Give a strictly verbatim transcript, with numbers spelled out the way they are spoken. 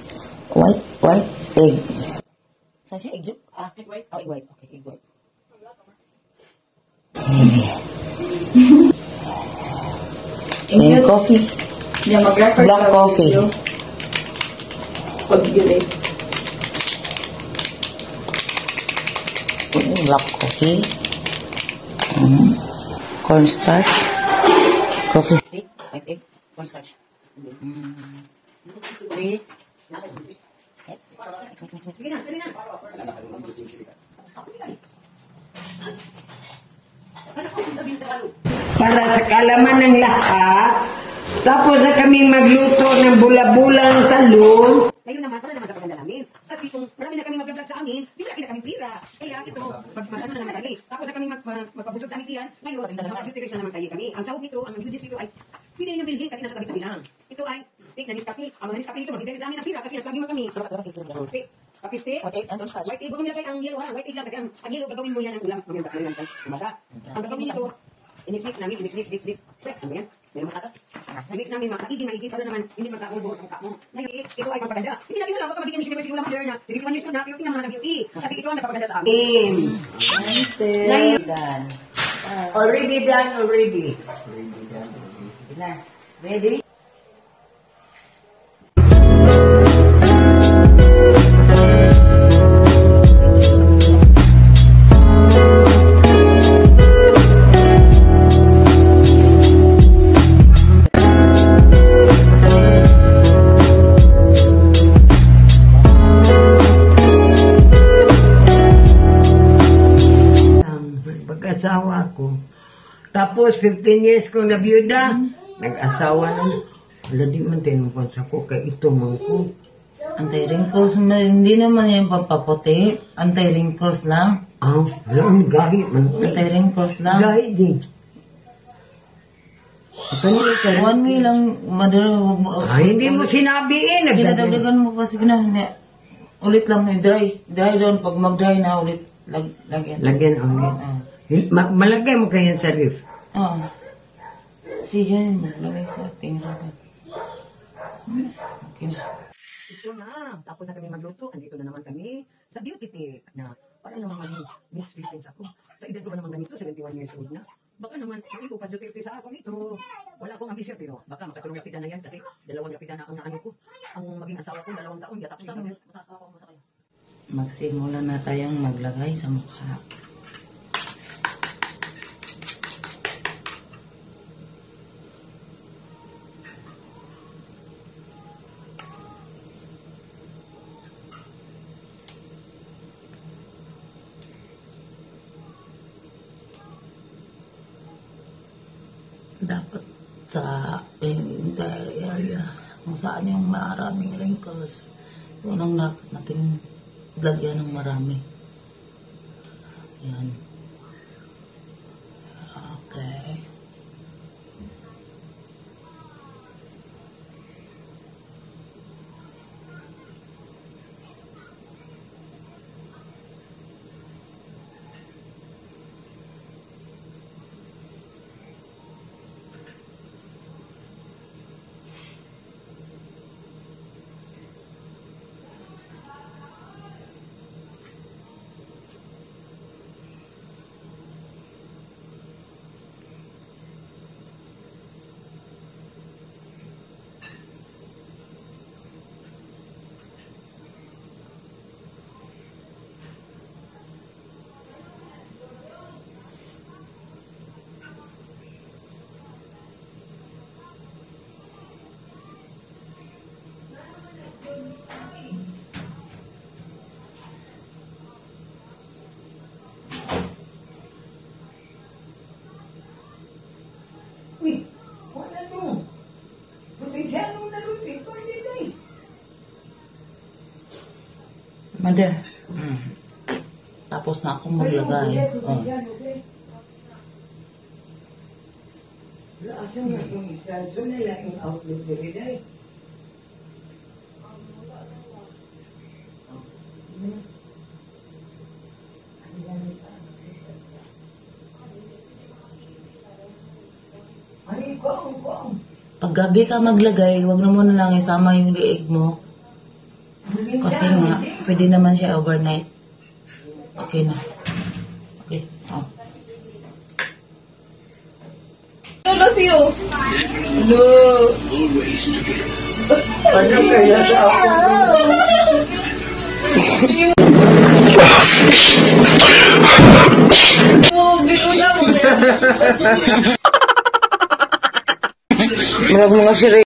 White, white, egg. Saan siya? Egg yun? Ah, egg white. Oh, egg white. Okay, egg white. And coffee. Yeah, mag-record Black coffee. Pag-gilid. Black coffee. Mm. Cornstarch. Coffee stick. White egg. Cornstarch. Mm. Three. Yes. Sige na, sige na. Para sa kalaman ng lahat, tapos na kaming magluto ng bula-bulang talon. Ngayon naman, para naman sa paganda namin. At kung marami na kami mag-vlog sa amin, hindi na kami pira. Kaya ito, pag ano na naman kami. Tapos na kami mag, mag, magpabusog sa amin tiyan, ngayon, mag-beauty na naman tayo kami. Ang sahog nito, ang beauty nito ay, hindi na yung bilhin kasi nasa tabi-tabi lang. Ito ay, steak na niskapi. Ang mga niskapi nito, mag-beauty sa amin ang pira kasi naslagi mo kami. Steak. Kapiste? White egg and cornstarch. White egg, huwag mo nilagay ang yellow ha. White egg lang kasi ang, ang yellow, gagawin mo yan ang ulam. Mamaya gagawin lang tayo. Kumasa. Ang gagawin nito, inis-mix namin, inis-mix, mix, mix. Pwede, ano yan? Meron makata? I-mix namin, makatigi, maigi, para naman, hindi magka-ulbo sa mukha mo. Ngayon, ito ay pampaganda. Hindi natin wala, baka magiging Miss Universe Ulam Mother na sixty-one years ko na, pero tingnan mo na nag-beauty. Kasi ito ang napapaganda sa amin. Already done. Already done, already. Already done. Already na. Ready? Asawa ko. Tapos, fifteen years kong nabiyuda, nag-asawa na. Wala di man tinupon sa ko, kaya ito man ko. Anti-wrinkles, hindi naman yung pampaputi. Anti-wrinkles lang. Ah, wala ang gahi man. Anti-wrinkles lang. Gahi din. One way lang, mother. Ah, hindi mo sinabi eh. Ginadagdagan mo pa, sige na. Hindi. Ulit lang, dry. Dry doon. Pag mag-dry na, ulit. Lag, lagyan. Lagyan ulit. Ah. Ma malagay mo kayo sa ref. Oo. Si Jen, malagay sa ating rabat. Okay na. Ito na. Tapos na kami magluto. Andito na naman kami sa beauty tip na parang naman maging Miss Philippines ako. Sa edad ko naman ganito, seventy-one years old na. Baka naman, hindi ko pa duty sa ako nito. Wala akong ambisyon, pero baka makatulong yapida na yan kasi dalawang yapida na ang naano ko. Ang maging asawa ko, dalawang taon, yatapos na kami. Magsimula na tayong maglagay sa mukha. Dapat sa entire area kung saan yung maraming wrinkles, yun ang dapat natin lagyan ng marami. Yan. Okay. Uy, wala to. Provinciano na lupi. Pwede na eh. Mother. Mm. Tapos na akong maglagay. Oh. Wala asang nga itong extenso nila yung outlook nila dahil. Ay, kuwang, kuwang. Pag gabi ka maglagay, wag na mo na lang isama yung liig mo. Kasi nga, pwede naman siya overnight. Okay na. Okay. Oh. Lolo siyo. Hello. Ano kaya sa ako? Oh, biro na mo. Marag mga siri.